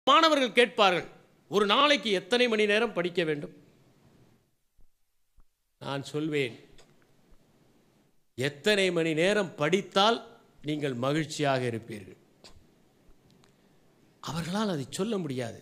மாணவர்கள் கேட்பார்கள், ஒரு நாளைக்கு எத்தனை மணி நேரம் படிக்க வேண்டும்? நான் சொல்வேன், எத்தனை மணி நேரம் படித்தால் நீங்கள் மகிழ்ச்சியாக இருப்பீர்கள். அவர்களால் அதை சொல்ல முடியாது.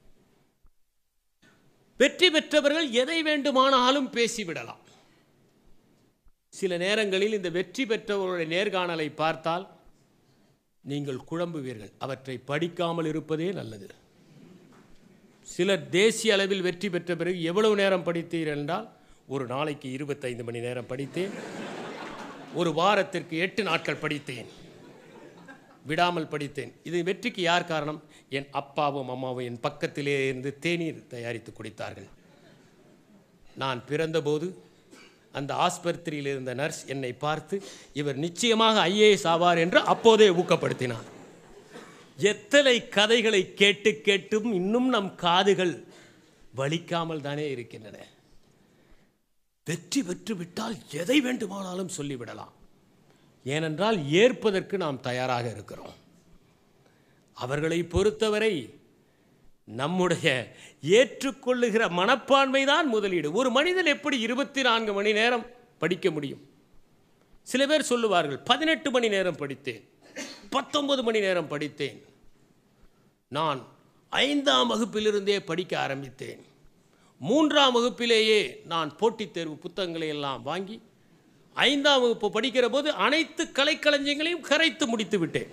வெற்றி பெற்றவர்கள் எதை வேண்டுமானாலும் பேசிவிடலாம். சில நேரங்களில் இந்த வெற்றி பெற்றவர்களுடைய நேர்காணலை பார்த்தால் நீங்கள் குழம்புவீர்கள். அவற்றை படிக்காமல் இருப்பதே நல்லது. சிலர் தேசிய அளவில் வெற்றி பெற்ற பிறகு எவ்வளவு நேரம் படித்தீர்கள் என்றால், ஒரு நாளைக்கு 25 மணி நேரம் படித்தேன், ஒரு வாரத்திற்கு 8 நாட்கள் படித்தேன், விடாமல் படித்தேன். இது வெற்றிக்கு யார் காரணம்? என் அப்பாவும் அம்மாவும் என் பக்கத்திலே இருந்து தேநீர் தயாரித்து குடித்தார்கள். நான் பிறந்தபோது அந்த ஆஸ்பத்திரியில் இருந்த நர்ஸ் என்னை பார்த்து, இவர் நிச்சயமாக IAS ஆவார் என்று அப்போதே ஊக்கப்படுத்தினார். எத்தனை கதைகளை கேட்டு கேட்டும் இன்னும் நம் காதுகள் வலிக்காமல் தானே இருக்கின்றன. வெற்றி பெற்று விட்டால் எதை வேண்டுமானாலும் சொல்லிவிடலாம். ஏனென்றால் ஏற்பதற்கு நாம் தயாராக இருக்கிறோம். அவர்களை பொறுத்தவரை நம்முடைய ஏற்றுக்கொள்ளுகிற மனப்பான்மை தான் முதலீடு. ஒரு மனிதன் எப்படி 24 மணி நேரம் படிக்க முடியும்? சில பேர் சொல்லுவார்கள், 18 மணி நேரம் படித்தேன், 19 மணி நேரம் படித்தேன், நான் 5ஆம் வகுப்பிலிருந்தே படிக்க ஆரம்பித்தேன், 3ஆம் வகுப்பிலேயே நான் போட்டித் தேர்வு புத்தகங்களை எல்லாம் வாங்கி 5ஆம் வகுப்பு படிக்கிற போது அனைத்து கலைக்களஞ்சியங்களையும் கரைத்து முடித்து விட்டேன்.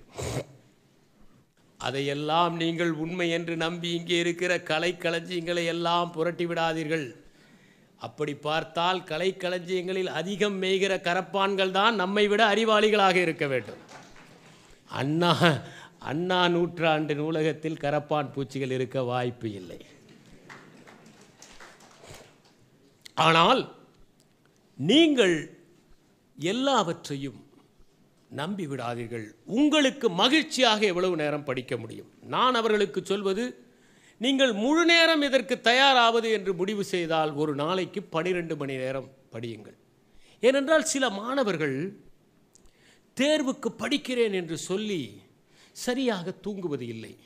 அதையெல்லாம் நீங்கள் உண்மை என்று நம்பி இங்கே இருக்கிற கலைக்களஞ்சியங்களை எல்லாம் புரட்டி விடாதீர்கள். அப்படி பார்த்தால் கலைக்களஞ்சியங்களில் அதிகம் மேய்கிற கரப்பான்கள் தான் நம்மை விட அறிவாளிகளாக இருக்க வேண்டும். அண்ணா நூற்றாண்டு நூலகத்தில் கரப்பான் பூச்சிகள் இருக்க வாய்ப்பு இல்லை. ஆனால் நீங்கள் எல்லாவற்றையும் நம்பி விடாதீர்கள். உங்களுக்கு மகிழ்ச்சியாக எவ்வளவு நேரம் படிக்க முடியும்? நான் அவர்களுக்கு சொல்வது, நீங்கள் முழு நேரம் இதற்கு தயாராவது என்று முடிவு செய்தால் ஒரு நாளைக்கு 12 மணி நேரம் படியுங்கள். ஏனென்றால் சில மாணவர்கள் தேர்வுக்கு படிக்கிறேன் என்று சொல்லி சரியாக தூங்குவது இல்லை,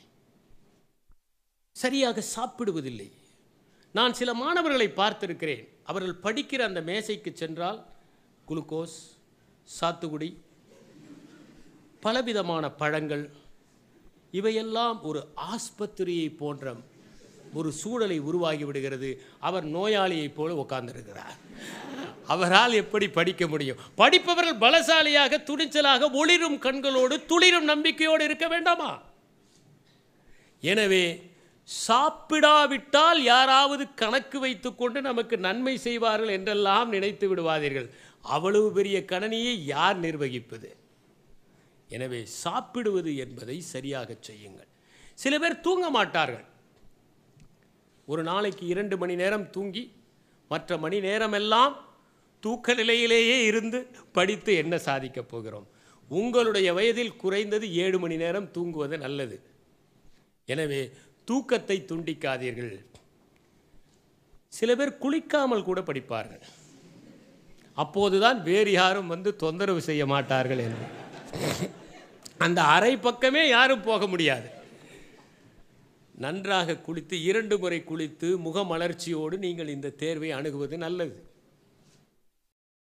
சரியாக சாப்பிடுவதில்லை. நான் சில மாணவர்களை பார்த்திருக்கிறேன். அவர்கள் படிக்கிற அந்த மேசைக்கு சென்றால் குளுக்கோஸ், சாத்துக்குடி, பலவிதமான பழங்கள், இவையெல்லாம் ஒரு ஆஸ்பத்திரியை போன்ற ஒரு சூழலை உருவாகி விடுகிறது. அவர் நோயாளியைப் போல உட்கார்ந்திருக்கிறார். அவரால் எப்படி படிக்க முடியும்? படிப்பவர்கள் பலசாலியாக, துணிச்சலாக, ஒளிரும் கண்களோடு, துளிரும் நம்பிக்கையோடு இருக்க வேண்டாமா? எனவே சாப்பிடாவிட்டால் யாராவது கணக்கு வைத்துக்கொண்டு நமக்கு நன்மை செய்வார்கள் என்றெல்லாம் நினைத்து விடுவாதீர்கள். அவ்வளவு பெரிய கணனியை யார் நிர்வகிப்பது? எனவே சாப்பிடுவது என்பதை சரியாக செய்யுங்கள். சில பேர் தூங்க மாட்டார்கள். ஒரு நாளைக்கு 2 மணி நேரம் தூங்கி மற்ற மணி நேரமெல்லாம் தூக்க நிலையிலேயே இருந்து படித்து என்ன சாதிக்கப் போகிறோம்? உங்களுடைய வயதில் குறைந்தது 7 மணி நேரம் தூங்குவது நல்லது. எனவே தூக்கத்தை துண்டிக்காதீர்கள். சில பேர் குளிக்காமல் கூட படிப்பார்கள். அப்போதுதான் வேறு யாரும் வந்து தொந்தரவு செய்ய மாட்டார்கள் என்று அந்த அரை பக்கமே யாரும் போக முடியாது. நன்றாக குளித்து 2 முறை குளித்து முகமலர்ச்சியோடு நீங்கள் இந்த தேர்வை அணுகுவது நல்லது.